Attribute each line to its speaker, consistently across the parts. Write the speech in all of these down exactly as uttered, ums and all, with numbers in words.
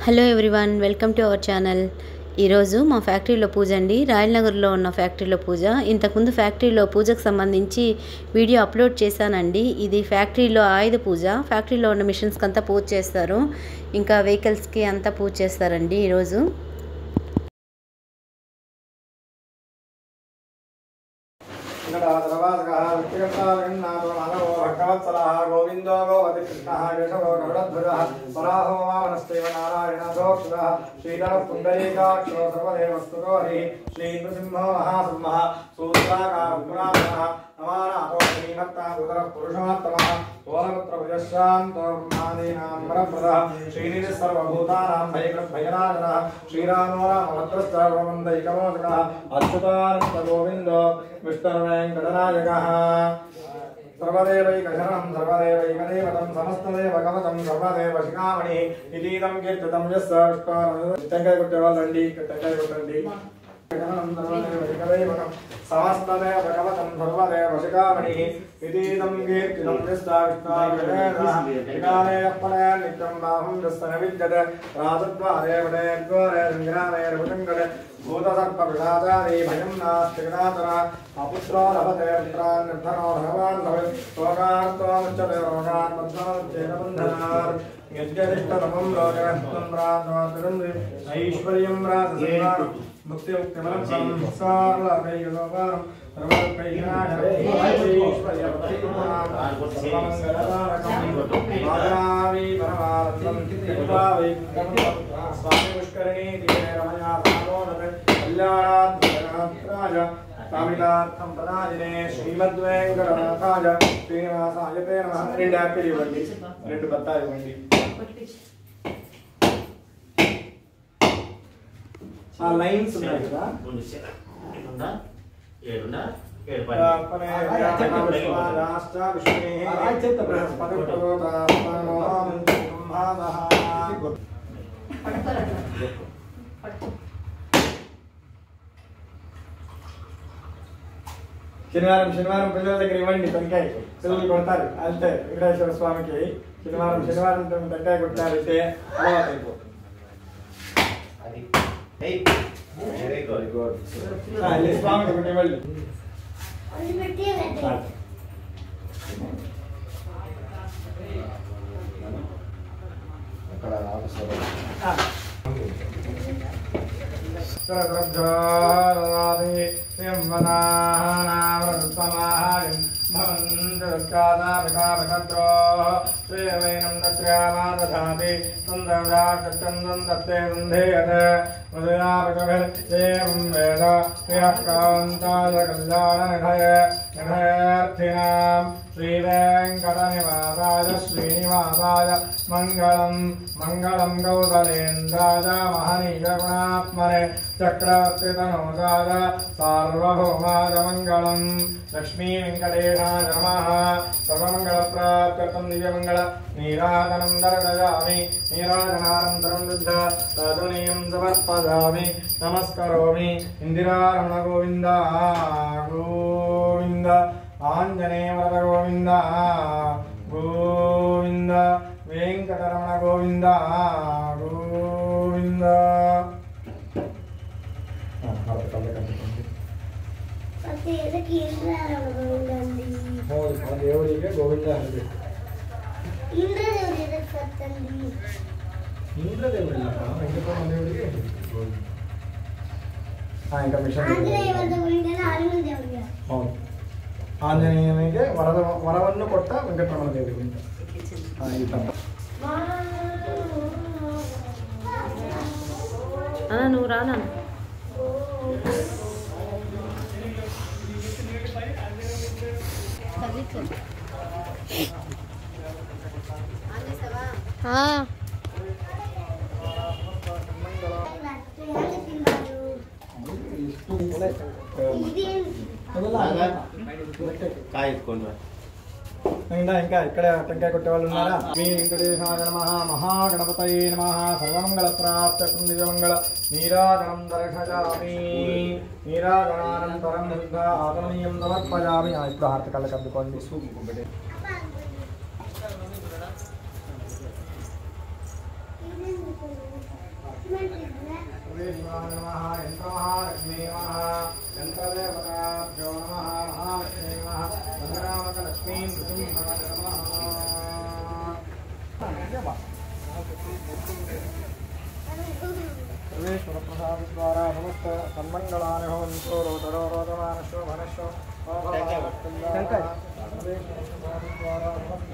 Speaker 1: Hello everyone, welcome to our channel. ఈరోజు మా ఫ్యాక్టరీలో పూజ అండి. రాయల్ నగర్లో ఉన్న ఫ్యాక్టరీలో పూజ. ఇంతకుముందు ఫ్యాక్టరీలో పూజకు సంబంధించి వీడియో అప్లోడ్ చేశానండి. ఇది ఫ్యాక్టరీలో ఆయుధ పూజ. ఫ్యాక్టరీలో ఉన్న మిషన్స్కి అంతా పూజ చేస్తారు, ఇంకా వెహికల్స్కి అంతా పూజ చేస్తారండి ఈరోజు.
Speaker 2: गोविंदो गोवति कृष्णः केशवो गरुडध्वजः वराहो वामनस्तेव नारायणादोक्षरः श्रीधरः पुण्डरीकाक्षो सर्वदेवस्तुतो हरिः श्रीनृसिंहो महासिंहः सूत्राकारः पुरातनः नमानाथो श्रीमत्ता उदरः पुरुषोत्तमः सोलपुत्रभुजशान्तो ब्रह्मादीनां वरप्रदः श्रीनिधिः सर्वभूतानां भयकृद्भयनाशनः श्रीरामो रामभद्रश्चावन्दैकमोदकः अच्युतानन्दगोविन्दो विष्णुर्वेङ्कटनायकः सर्वदेवैकशरणं सर्वदेवैकदेवतं समस्तदेवगमतं सर्वदेवशिखामणिः इतीदं कीर्तितं यस्य विष्णुः टंकाय कोट्टेवाళ్ళండి टंकाय कोट्टండి शरणं सर्वदेवैकदेवतं समस्तदेवगमतं सर्वदेवशिखामणिः इतीदं कीर्तितं यस्य विष्णुः विकाले अपने नित्यं बाहुं यस्य विद्यते राजद्वारे वदे द्वारे संग्रामे रुदङ्गले भूतसर्पविषादादि भयं नास्ति गदातरा अपुत्रो लभते पुत्रान् निर्धनो भगवान् भवेत् शोकार्तोमुच्यते रोगान् बन्धनोच्चेन बन्धनात् यद्यदिष्टतमं लोकस्थं प्राप्नोतिरं ऐश्वर्यं राजसंहारं मुक्तिमुक्तिमलं संसारलोकैकलोकानं स्वामी पुष्करिणी तीरे रमया कल्याणात्मराज कामितार्थं प्रदायिने श्रीमद्वेंकटनाथाय श्रीनिवासाय ते नमः. రెండు యాపిల్ ఇవ్వండి, రెండు బత్తాలు ఇవ్వండి. ఆ లైన్స్ ఉన్నాయి కదా, ఏడున్నా ఏడు పది అపనే రాష్ట్ర విష్ణునే రాజ్యత బృహస్పతి ప్రోతాత్మనో బ్రహ్మాదః శనివారం శనివారం పిల్లల దగ్గర ఇవ్వండి టెంకాయ. పిల్లలు కొడతారు అంతే. వెంకటేశ్వర స్వామికి శనివారం శనివారం టెంకాయ కొట్టారంటే అలవాటు అయిపోతుంది. స్వామికి ఒకటి ఇవ్వండి. श्रीवैनं दत्र्यामादधाति सन्दव्याकचन्दं दत्ते सन्धेयते मधुयापकभिर्देवं वेद प्रियः कान्ताय कल्याणनिधये निधयेऽर्थिनां श्रीवेङ्कटनिवासाय श्रीनिवासाय मङ्गलं मङ्गलं कौसलेन्द्राय महनीयगुणात्मने चक्रवर्तितनूजाय सार्वभौमाय मङ्गलं लक्ष्मी वेङ्कटेशाय नमः. सर्वमङ्गलप्राप्त्यर्थं दिव्यमङ्गल नीराजनं दर्शयामि. नीराजनानन्तरं वृद्ध तदुनीयं समर्पयामि. नमस्करोमि. इन्दिरारमण गोविन्द गोविन्द आञ्जनेय वरद गोविन्द गोविन्द वेङ्कटरमण गोविन्द गोविन्द. దేవుడిಗೆ ಗೋವಿಂದ ఇంద్రదేవుడి వెంకటరమణ దేవుడికి ఇంకా మిషన్ ఆంజనేయునికి వరద వరవన్ను కొట్ట వెంకటరమణ దేవుడికి
Speaker 1: అన్నా నువ్వు రానా. ఇంకా ఇక్కడ టెంకాయ కొట్టే వాళ్ళు ఉన్నారా? శ్రీ వెంకటేశాయ నమః. మహాగణపతయే నమః. సర్వమంగళప్రాప్త్యర్థం దివ్యమంగళ నీరాజనం దర్శయామి. నీరాజనానంతరం బుద్ధ ఆత్మనీయం సమర్పయామి. ఇప్పుడు హారతి కళ్ళకి అద్దుకోండి.
Speaker 2: सर्वेश्वराय नमः यन्त्रमहालक्ष्मी नमः यन्त्रदेवताभ्यो नमः महालक्ष्मी नमः वज्रामकलक्ष्मीं नृसिंहाय नमः सर्वेश्वर प्रसाद द्वारा समस्त सन्मंगलानि भवन्तु रोदरो रोदमानशो भनशो द्वारा समस्त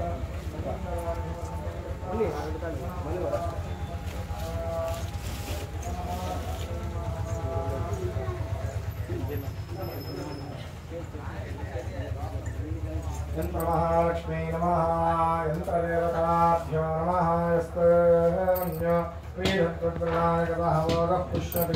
Speaker 2: यन्त्रमहालक्ष्मी नमः यन्त्रदेवताभ्यो नमः यस्तेऽन्यो श्रीधत्वग्रहायकतः मोदः पुष्यति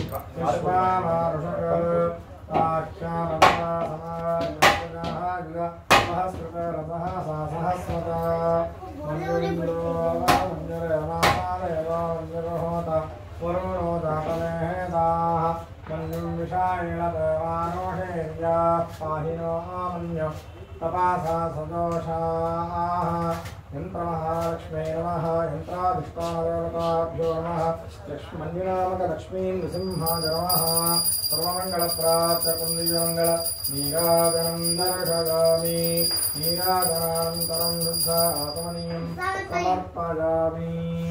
Speaker 2: सहस्रतरसः सा सहस्रता मञ्जुरिन्द्रो मञ्जुरमालयो मञ्जुरहोता वरुणोदापनेदाः मञ्जुं विषायेण देवानोषेर्याः पाहिनो मन्यो तपासा सदोषाः यन्त्रमहालक्ष्मी नमः यन्त्राधिष्ठानदेवताभ्यो नमः लक्ष्मीनामकलक्ष्मीं नृसिंहाय नमः सर्वमङ्गलप्राप्तकुन्दीयमङ्गल नीराजनं दर्शयामि नीराजनानन्तरं शुद्ध आत्मनीयं समर्पयामि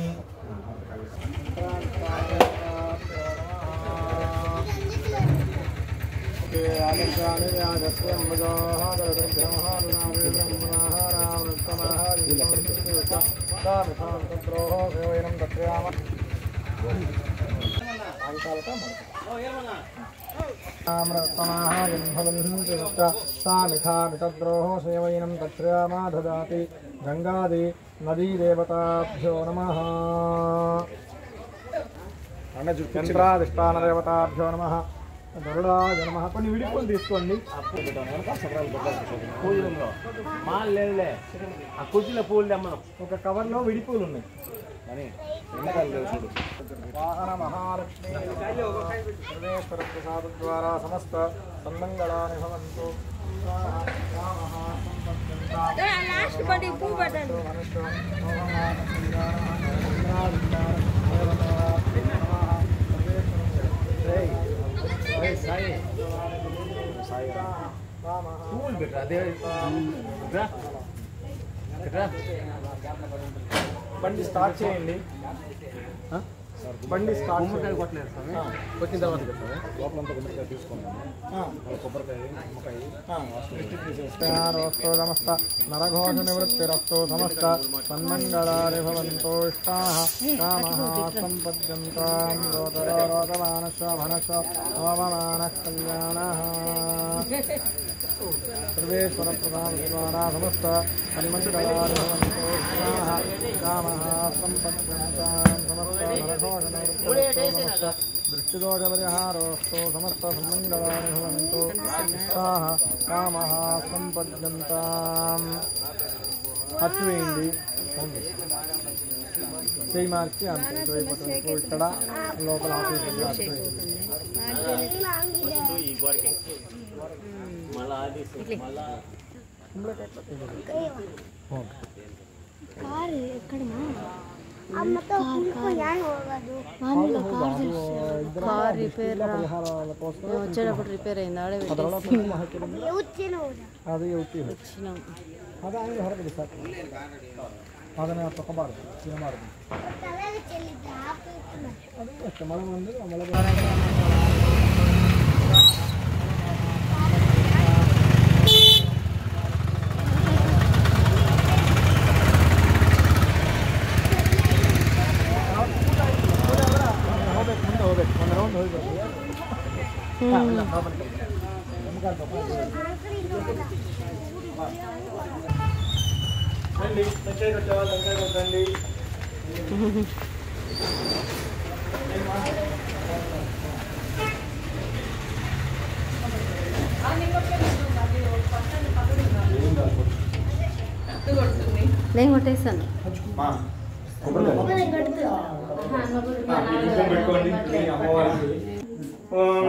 Speaker 2: आगच्छामि यागस्यं भजोः दर्शनः ब्रह्मणः रामृत्तमः सामिथान्तद्रोः सेवनं तत्रयाम रामृत्तमः यन्भवन्ति सामिथामितद्रोः सेवनं तत्रयामा ददाति गङ्गादि नदीदेवताभ्यो नमः यन्त्राधिष्ठानदेवताभ्यो नमः గరుడాయ నమః కొన్ని విడిపోలు తీసుకోండి పూజలో మాల్ లేదులే ఆ కుర్చీలో పూలు తెమ్మను ఒక కవర్లో విడిపూలు ఉన్నాయి వాహన మహాలక్ష్మి సర్వేశ్వర ప్రసాద ద్వారా సమస్త సన్మంగళాని భవంతు బండి స్టార్ట్ చేయండి బండి స్టార్ట్ కొట్టలేదు కొట్టిన తర్వాత లోపలంతా గుమ్మడికాయ తీసుకున్నాను కొబ్బరికాయ నిమ్మకాయ రోస్తో సమస్త నరఘోష నివృత్తిరస్తో సమస్త సన్మంగళాని భవంతో ఇష్టాః కామః సంపద్యంతాం రోదరో రోదమానశ్వ భనశ్వ అవమానః కళ్యాణః सर्वेश्वर प्रधान द्वारा समस्त सन्मंगलानि भवन्तु इष्टाः कामः सम्पद्यन्तां समस्त नरघोषनिवृत्तिरस्तु समस्त दृष्टिदोषपरिहारोऽस्तु समस्त सन्मंगलानि भवन्तु इष्टाः कामः सम्पद्यन्ताम् అచ్చువేయండి చేయి మార్చి అంతే అయిపోతుంది ఇక్కడ లోపల ఆఫీస్
Speaker 1: కార్ రిపేర్ వచ్చేటప్పుడు రిపేర్ అయింది ఆడే
Speaker 2: ಅದು వచ్చినాం ಅದು ಹಂಗೆ ಹೊರಗಡೆ ಸಾಕು ಅದನ್ನು ತಗೊಬಾರ್ದು ಏನು ಮಾಡೋದು ಅದು ಅಷ್ಟೇ ಮಳೆ ಬಂದು ಮಳೆ ಹೋಗ್ಬೇಕು ಮುಂದೆ ಹೋಗ್ಬೇಕು ಒಂದು ರೌಂಡ್ ಹೋಗ್ಬೇಕು రండి మెచ్చేకి వచ్చేవా దగ్గరికి వద్దండి
Speaker 1: నేను కొట్టేస్తాను
Speaker 2: ఓం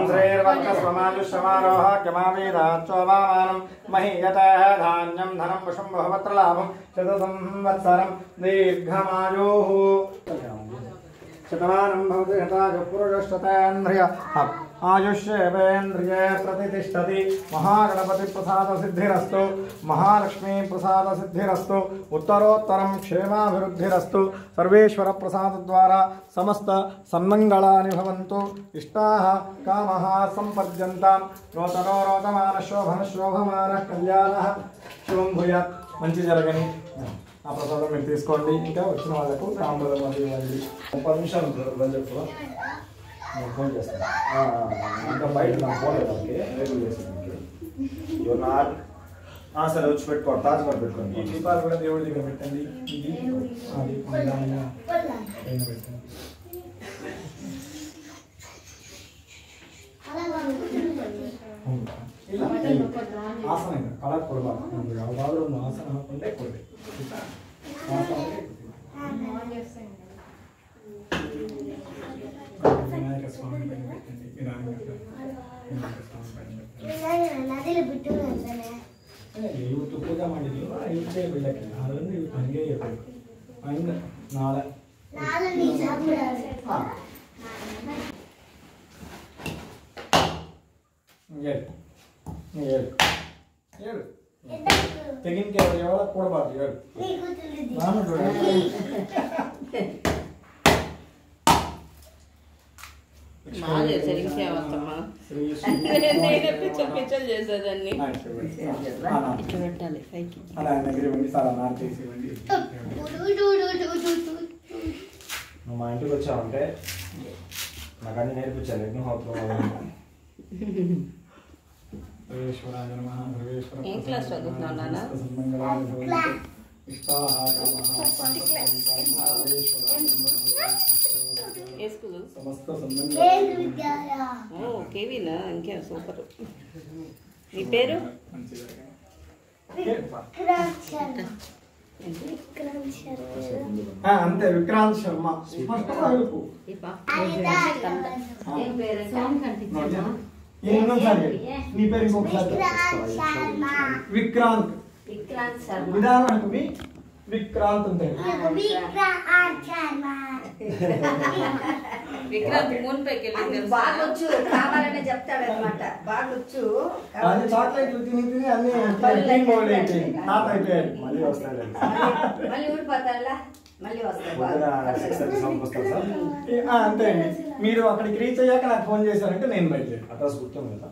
Speaker 2: శ్రీర్వక్షస్వమాజుషమారోహ్యమావేదాచ్చోవామానం మహీయతః ధాన్యం ధనం పుషం బహువత్ర లాభం చతుర్సంవత్సరం దీర్ఘమాయోః शतमानं भवति शताय पुरुषशतेन्द्रिय आयुष्येवेन्द्रिये प्रतिष्ठति महागणपतिप्रसादसिद्धिरस्तु महालक्ष्मीप्रसादसिद्धिरस्तु उत्तरोत्तरं क्षेमाभिवृद्धिरस्तु सर्वेश्वरप्रसादद्वारा समस्त सन्मङ्गलानि भवन्तु इष्टाः कामः सम्पद्यन्तां रोतरो रोदमानशोभनशोभमानः कल्याणः शुभं भूयात् మంచి జరగని ఆ ప్రసాదం మీరు తీసుకోండి ఇంకా వచ్చిన వాళ్ళకు తాంబూలం అది ఇవ్వండి ముప్పై నిమిషాలు చెప్పు నేను ఫోన్ చేస్తాను ఇంకా బయట నాకు ఫోన్ వాళ్ళకి రేపు చేస్తాను సరే వచ్చి పెట్టుకోండి తాజ్ మహల్ పెట్టుకోండి ఈ దీపాలు కూడా దేవుడి దగ్గర పెట్టండి ఇది అది పైన పెట్టండి ಆಸನ ಇದೆ ಕಳಕ್ ಕೊಡಬಾರ್ದು ನಮ್ಗೆ ಯಾವ್ದಾದ್ರು ಒಂದು ಆಸನ ಹಾಕೊಂಡೇ ಕೊಡ್ಬೇಕು ವಿನಾಯಕ ಸ್ವಾಮಿ ಬೆಟ್ಟಂడి ವಿನಾಯಕ ಇವತ್ತು ಪೂಜೆ ಮಾಡಿದ್ವಿ ಇವತ್ತೇ ಬಿಡಕ್ಕಿಲ್ಲ ಅದನ್ನು ಇವತ್ತು ಹಂಗೆ ಇರಬೇಕು ಹಂಗೆ ನಾಳೆ ಹೇಳಿ ಹೇಳು ಹೇಳು ತೆಂಗಿನಕಾಯಿ ಯಾವಾಗ ಕೊಡಬಾರ್ದು ಹೇಳು ನಾನು అలా దగ్గర ఇవ్వండి చాలా నాకు తీసి ఇవ్వండి నువ్వు మా ఇంటికి వచ్చావంటే నాకు అన్ని నేర్పించాలి అగ్నిహోత్రం सर्वेश्वराय नमः सर्वेश्वर
Speaker 1: ఏం క్లాస్ చదువుతున్నావు నాన్న ఏ స్కూల్
Speaker 2: సమస్త సంబంధాలు
Speaker 1: ఓ కేవీనా ఇంకే సూపర్ నీ పేరు
Speaker 2: అంతే విక్రాంత్ శర్మ నీ పేరు ఇంకొకసారి విక్రాంత్
Speaker 1: విక్రాంత్ శర్మ
Speaker 2: విధానం విక్రాంత్ అంటే
Speaker 1: విక్రాంత్ మూన్ పైకి
Speaker 3: బాగొచ్చు కావాలని చెప్తాడనమాట బాగొచ్చు
Speaker 2: అది చాక్లెట్లు తిని తిని అన్ని తాత అయిపోయాడు మళ్ళీ వస్తాడు
Speaker 3: మళ్ళీ ఊడిపోతాడా మళ్ళీ వస్తాడు
Speaker 2: అంతే అండి మీరు అక్కడికి రీచ్ అయ్యాక నాకు ఫోన్ చేశారంటే నేను బయలుదేరి అడ్రస్ గుర్తుంది కదా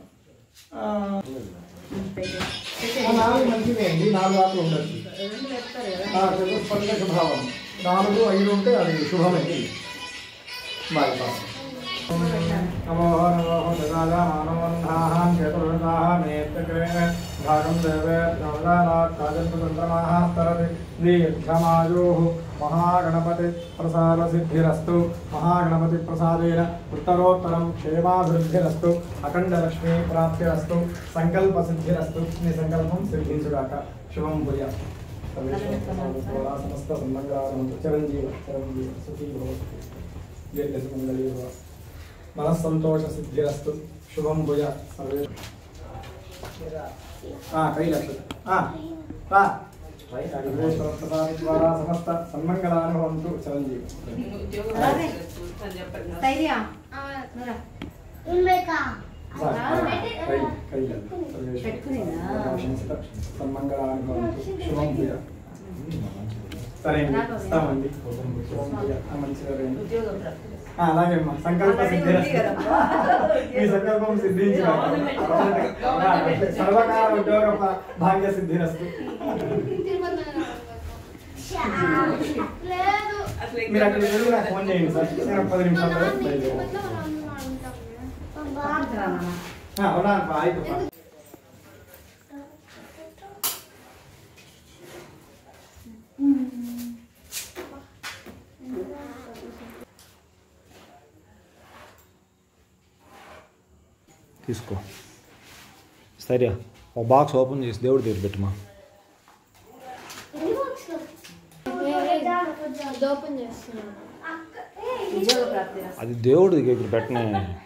Speaker 2: నాలుగు మంచిది అండి నాలుగు ఆటలు ఉండొచ్చు చతుస్పంద శుభావం నాలుగు ఐదు ఉంటే అది శుభమైంది బాయ్ నమో నమో దదాదా మానవంధాహం చతుర్వృతాహ నేత్రక్రేణ భాగం దేవేర్నాథ్ కాజన్పుతంత్రమాహ స్తరతి దీర్ఘమాయోః మహాగణపతి ప్రసాద సిద్ధిరస్తు మహాగణపతి ప్రసాదేన ఉత్తరోత్తరం క్షేమాభివృద్ధిరస్తు అఖండ లక్ష్మీ ప్రాప్తిరస్తు సంకల్ప సిద్ధిరస్తు నీ సంకల్పం సిద్ధించుగాక శుభం భూయాత్ సమస్త సంబంధాలు చిరంజీవ చిరంజీవ సుఖీ భవతు దీర్ఘసుమంగళీ భవ మనస్సంతోష సిద్ధిరస్తు శుభం భూయాత్ సర్వే కై లక్ష ద్వారా సమస్త సన్మంగళాన్ని భవంతు చిరంజీవి సన్మంగళాన్ని భవంతు శుభం భూయాత్ సరే అండి ఇస్తామండి శుభం భూయాత్ మంచిగా అలాగే అమ్మా సంకల్ప సిద్ధిరస్తు మీ సంకల్పం సిద్ధించు సర్వకాల ఉద్యోగ భాగ్య సిద్ధిరస్తు మీరు అక్కడ వెళ్ళి నాకు ఫోన్ చేయండి సార్ నేను పది నిమిషాల్లో బయలుదేరి ఆయిತು
Speaker 4: తీసుకో సరే ఆ బాక్స్ ఓపెన్ చేసి దేవుడి దగ్గర పెట్టుమా అది దేవుడి దగ్గర పెట్టిన